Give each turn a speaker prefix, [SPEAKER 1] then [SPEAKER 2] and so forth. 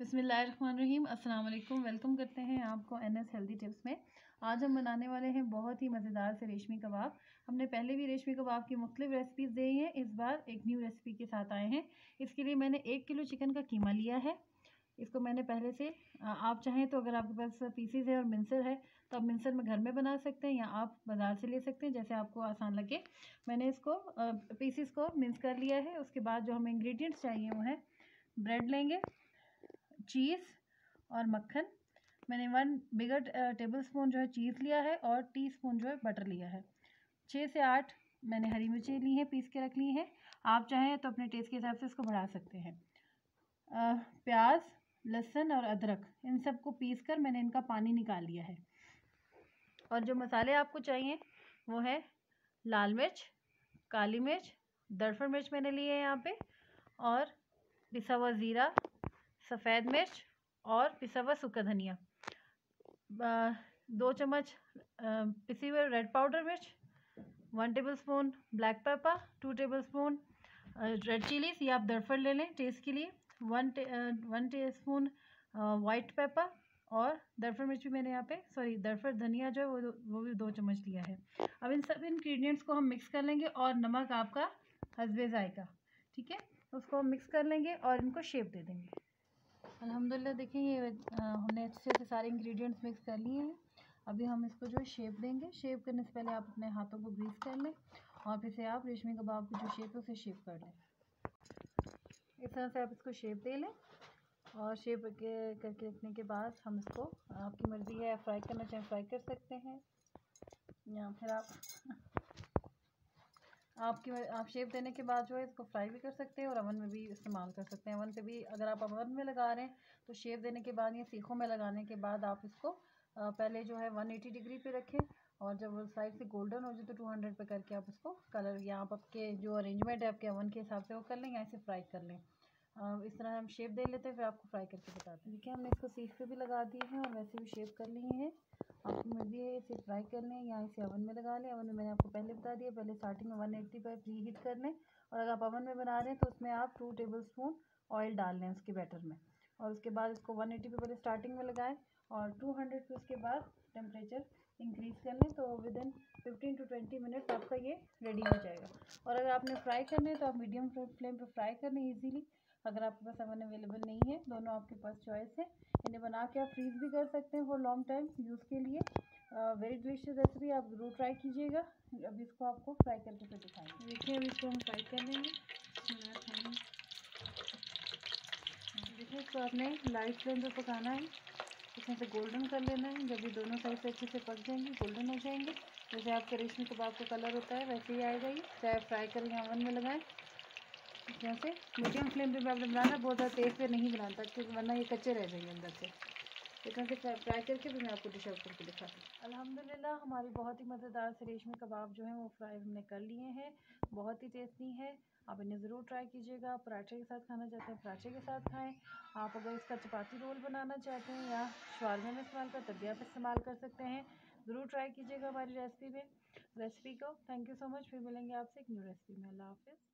[SPEAKER 1] बिस्मिल्लाहिर्रहमानिर्रहीम। अस्सलाम वालेकुम। वेलकम करते हैं आपको NS हेल्दी टिप्स में। आज हम बनाने वाले हैं बहुत ही मज़ेदार से रेशमी कबाब। हमने पहले भी रेशमी कबाब की मुख्तलिफ रेसिपीज़ दी हैं, इस बार एक न्यू रेसिपी के साथ आए हैं। इसके लिए मैंने 1 किलो चिकन का कीमा लिया है। इसको मैंने पहले से आप चाहें तो अगर आपके पास पीसीज है और मिंसर है तो आप मिंसर में घर में बना सकते हैं या आप बाज़ार से ले सकते हैं, जैसे आपको आसान लगे। मैंने इसको पीसीस को मिंस कर लिया है। उसके बाद जो हमें इंग्रेडिएंट्स चाहिए वो है ब्रेड लेंगे, चीज़ और मक्खन। मैंने 1 बिगर टेबल स्पून जो है चीज़ लिया है और टीस्पून जो है बटर लिया है। 6 से 8 मैंने हरी मिर्ची ली हैं, पीस के रख ली हैं। आप चाहें तो अपने टेस्ट के हिसाब से इसको बढ़ा सकते हैं। प्याज, लहसुन और अदरक, इन सबको पीस कर मैंने इनका पानी निकाल लिया है। और जो मसाले आपको चाहिए वो है लाल मिर्च, काली मिर्च, दरफर मिर्च मैंने लिए है यहाँ पे, और पिसा हुआ ज़ीरा, सफ़ेद मिर्च और पिसा हुआ सूखा धनिया, 2 चम्मच पिसी हुई रेड पाउडर मिर्च, 1 table spoon black pepper, 2 table spoon red chillies, या आप दरफर ले लें टेस्ट के लिए, 1 टीस्पून वाइट पेपर, और दरफर मिर्च भी मैंने यहाँ पे दरफर धनिया जो है वो भी 2 चम्मच लिया है। अब इन सब इंग्रेडिएंट्स को हम मिक्स कर लेंगे और नमक आपका हस्बे जायका, ठीक है, उसको हम मिक्स कर लेंगे और इनको शेप दे देंगे। अल्हम्दुलिल्लाह देखिए ये हमने अच्छे से सारे इंग्रेडिएंट्स मिक्स कर लिए हैं। अभी हम इसको जो शेप देंगे। शेप करने से पहले आप अपने हाथों को ग्रीस कर लें और फिर से आप रेशमी कबाब की जो शेप है उसे शेप कर लें। इस तरह से आप इसको शेप दे लें और शेप करके रखने के बाद हम इसको, आपकी मर्ज़ी है फ्राई करना चाहें फ्राई कर सकते हैं, या फिर आप शेप देने के बाद जो है इसको फ्राई भी कर सकते हैं और अवन में भी इस्तेमाल कर सकते हैं। अवन पे भी अगर आप अवन में लगा रहे हैं तो शेप देने के बाद या सीखों में लगाने के बाद आप इसको पहले जो है 180 डिग्री पे रखें, और जब वो साइड से गोल्डन हो जाए तो 200 पे करके आप उसको कलर, या आप आपके जो अरेंजमेंट है आपके अवन के हिसाब से वो कर लें या इसे फ्राई कर लें। इस तरह हम शेप दे लेते हैं, फिर आपको फ्राई करके बताते हैं। देखिए हमने इसको सीख पे भी लगा दिए हैं और वैसे भी शेप कर लिए हैं। आपकी मर्ज़ी है इसे फ्राई कर लें या इसे अवन में लगा लें। अवन में मैंने आपको पहले बता दिया, पहले स्टार्टिंग में 180 पर प्री हीट कर लें, और अगर आप अवन में बना रहे हैं तो उसमें आप 2 टेबल स्पून ऑयल डाल लें उसके बैटर में, और उसके बाद इसको 180 पे पहले स्टार्टिंग में लगाएं और 200 पे उसके बाद टेम्परेचर इंक्रीज़ कर लें, तो विदिन 15 to 20 मिनट आपका ये रेडी हो जाएगा। और अगर आपने फ्राई करने हैं तो आप मीडियम फ्लेम पर फ्राई कर लें ईजीली। अगर आपके पास अवन अवेलेबल नहीं है, दोनों आपके पास चॉइस है। इन्हें बना के आप फ्रीज़ भी कर सकते हैं फॉर लॉन्ग टाइम यूज़ के लिए। वेरी डिलीशियस रेसिपी, आप ज़रूर ट्राई कीजिएगा। अभी इसको आपको फ्राई करके फिर दिखाएंगे। देखिए अभी इसको हम फ्राई कर लेंगे। देखिए इसको आपने लाइट फ्लेम पे पकाना है, इसमें से गोल्डन कर लेना है। जब ये दोनों साइड से अच्छे से पक जाएंगे, गोल्डन हो जाएंगे, जैसे आपके रेशमी कबाब का कलर होता है वैसे ही आएगा ये, चाहे फ्राई करें या अवन में लगाएं। जैसे मीडियम फ्लेम पे आपने बनाना, बहुत ज़्यादा तेज़ पे नहीं बनाता क्योंकि वरना ये कच्चे रह जाएंगे अंदर से। इतना से फ्राई करके फिर मैं आपको डिश आउट करके दिखाती हूँ। अल्हम्दुलिल्लाह हमारी बहुत ही मज़ेदार से रेशमी कबाब जो हैं वो फ्राई हमने कर लिए हैं। बहुत ही टेस्टी है, आप इन्हें ज़रूर ट्राई कीजिएगा। आप पराठे के साथ खाना चाहते हैं पराठे के साथ खाएं। आप अगर इसका चपाती रोल बनाना चाहते हैं या शवारमे में इस्तेमाल कर तब भी आप इस्तेमाल कर सकते हैं। ज़रूर ट्राई कीजिएगा हमारी रेसिपी को। Thank you so much. फिर मिलेंगे आपसे एक न्यू रेसिपी में। अल्लाह हाफ़िज़।